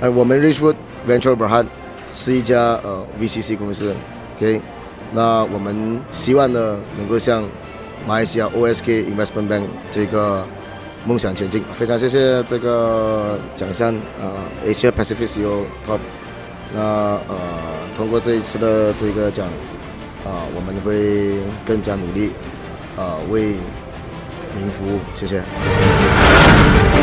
我们 Richwood Venture Berhad 是一家VCC 公司 ，OK， 那我们希望呢能够向马来西亚 OSK Investment Bank 这个梦想前进。非常谢谢这个奖项Asia Pacific CEO Top。那通过这一次的这个奖我们会更加努力为民服务。谢谢。